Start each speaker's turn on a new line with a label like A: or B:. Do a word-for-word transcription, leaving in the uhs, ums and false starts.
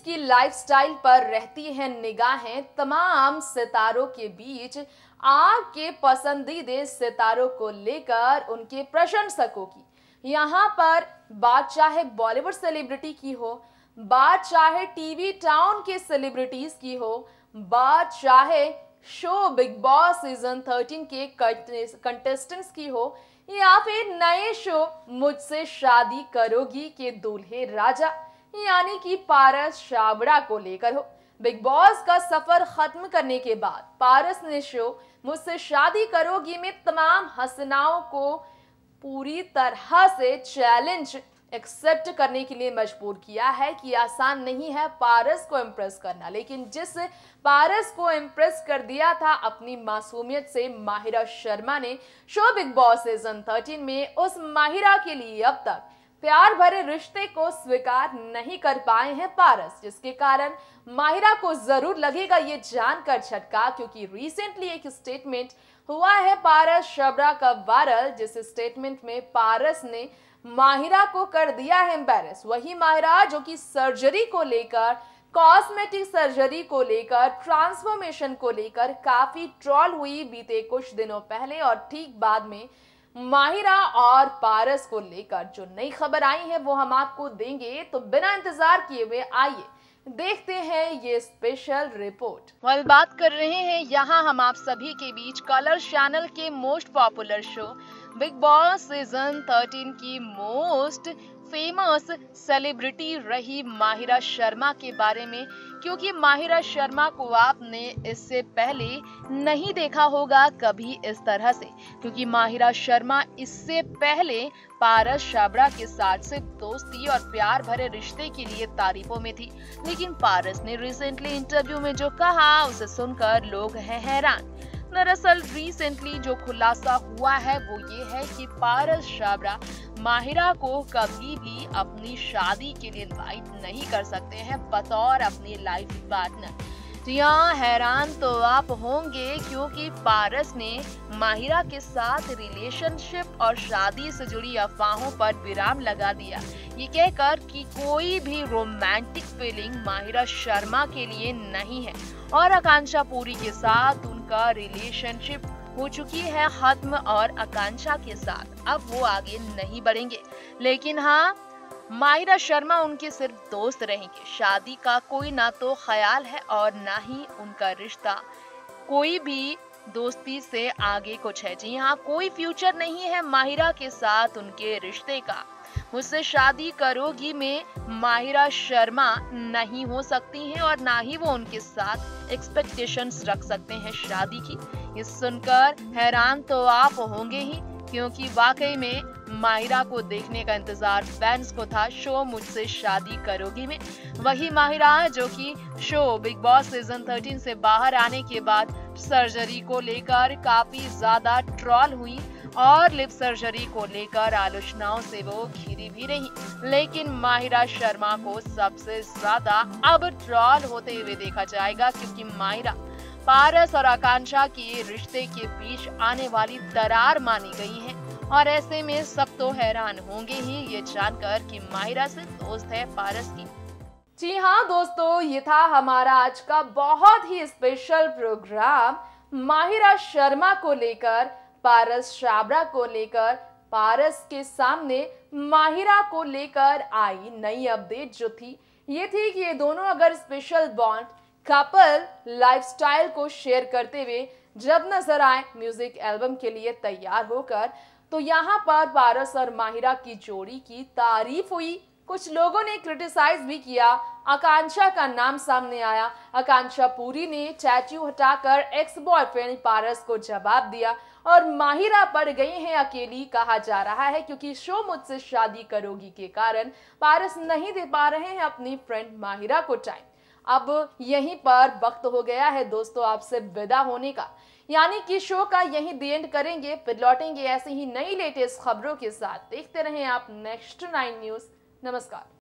A: जिनकी लाइफस्टाइल पर रहती हैं निगाहें तमाम सितारों के बीच आपके पसंदीदा सितारों को लेकर उनके प्रशंसकों की। यहाँ पर बात चाहे बॉलीवुड सेलिब्रिटी की हो, बात चाहे टीवी टाउन के सेलिब्रिटीज की हो, बात चाहे show Bigg Boss season thirteen के कंटेस्टेंट्स की हो, या फिर नए शो मुझसे शादी करोगी के दूल्हे राजा यानी कि पारस छाबड़ा को लेकर हो। बिग बॉस का सफर खत्म करने के बाद पारस ने शो मुझसे शादी करोगी में तमाम हसीनाओं को पूरी तरह से चैलेंज एक्सेप्ट करने के लिए मजबूर किया है कि आसान नहीं है पारस को इम्प्रेस करना। लेकिन जिस पारस को इम्प्रेस कर दिया था अपनी मासूमियत से माहिरा शर्मा ने show Bigg Boss season thirteen में, उस माहिरा के लिए अब तक प्यार भरे रिश्ते को स्वीकार नहीं कर पाए हैं पारस, जिसके कारण माहिरा को जरूर लगेगा ये जानकर झटका, क्योंकि रिसेंटली एक स्टेटमेंट हुआ है पारस छाबड़ा का वायरल, जिस स्टेटमेंट में पारस ने माहिरा को कर दिया है एम्बैरेस। वही माहिरा जो कि सर्जरी को लेकर, कॉस्मेटिक सर्जरी को लेकर, ट्रांसफॉर्मेशन को लेकर काफी ट्रोल हुई बीते कुछ दिनों पहले, और ठीक बाद में माहिरा और पारस को लेकर जो नई खबर आई है वो हम आपको देंगे। तो बिना इंतजार किए हुए आइए देखते हैं ये स्पेशल रिपोर्ट। वल बात कर रहे हैं यहाँ हम आप सभी के बीच कलर्स चैनल के most popular show Bigg Boss season thirteen की मोस्ट फेमस सेलिब्रिटी रही माहिरा शर्मा के बारे में, क्योंकि माहिरा शर्मा को आपने इससे पहले नहीं देखा होगा कभी इस तरह से, क्योंकि माहिरा शर्मा इससे पहले पारस छाबड़ा के साथ सिर्फ दोस्ती और प्यार भरे रिश्ते के लिए तारीफों में थी। लेकिन पारस ने रिसेंटली इंटरव्यू में जो कहा उसे सुनकर लोग हैं हैरान। दरअसल रिसेंटली जो खुलासा हुआ है वो ये है कि पारस छाबड़ा माहिरा को कभी भी अपनी शादी के लिए इनवाइट नहीं कर सकते हैं बतौर अपनी लाइफ पार्टनर। जी हाँ, हैरान तो आप होंगे, क्योंकि पारस ने माहिरा के साथ रिलेशनशिप और शादी से जुड़ी अफवाहों पर विराम लगा दिया, ये कहकर कि कोई भी रोमांटिक फीलिंग माहिरा शर्मा के लिए नहीं है और आकांक्षा पुरी के साथ उनका रिलेशनशिप हो चुकी है खत्म और आकांक्षा के साथ अब वो आगे नहीं बढ़ेंगे। लेकिन हाँ, माहिरा शर्मा उनके सिर्फ दोस्त रहेंगे। शादी का कोई ना तो ख्याल है और ना ही उनका रिश्ता कोई भी दोस्ती से आगे कुछ है। जी हाँ, कोई फ्यूचर नहीं है माहिरा के साथ उनके रिश्ते का। मुझसे शादी करोगी में माहिरा शर्मा नहीं हो सकती हैं और ना ही वो उनके साथ एक्सपेक्टेशंस रख सकते हैं शादी की। ये सुनकर हैरान तो आप होंगे ही, क्योंकि वाकई में माहिरा को देखने का इंतजार फैंस को था शो मुझसे शादी करोगी में। वही माहिरा जो कि show Bigg Boss season thirteen से बाहर आने के बाद सर्जरी को लेकर काफी ज्यादा ट्रोल हुई और लिप सर्जरी को लेकर आलोचनाओं से वो घिरी भी रही। लेकिन माहिरा शर्मा को सबसे ज्यादा अब ट्रोल होते हुए देखा जाएगा, क्योंकि माहिरा पारस और आकांक्षा के रिश्ते के बीच आने वाली दरार मानी गई है, और ऐसे में सब तो हैरान होंगे ही ये जानकर कि माहिरा से दोस्त है पारस की। जी हाँ दोस्तों, ये था हमारा आज का बहुत ही स्पेशल प्रोग्राम माहिरा शर्मा को लेकर, पारस छाबड़ा को लेकर। पारस के सामने माहिरा को लेकर आई नई अपडेट जो थी ये थी कि ये दोनों अगर स्पेशल बॉन्ड कपल लाइफस्टाइल को शेयर करते हुए जब नजर आए म्यूजिक एल्बम के लिए तैयार होकर, तो यहाँ पर पारस और माहिरा की जोड़ी की तारीफ हुई। कुछ लोगों ने क्रिटिसाइज भी किया, आकांक्षा का नाम सामने आया। आकांक्षा पुरी ने टैटू हटाकर एक्स बॉयफ्रेंड पारस को जवाब दिया और माहिरा पड़ गई हैं अकेली कहा जा रहा है, क्योंकि शो मुझसे शादी करोगी के कारण पारस नहीं दे पा रहे हैं अपनी फ्रेंड माहिरा को टाइम। अब यहीं पर वक्त हो गया है दोस्तों आपसे विदा होने का, यानी कि शो का यहीं दी एंड करेंगे, फिर लौटेंगे ऐसे ही नई लेटेस्ट खबरों के साथ। देखते रहें आप नेक्स्ट नाइन न्यूज। नमस्कार।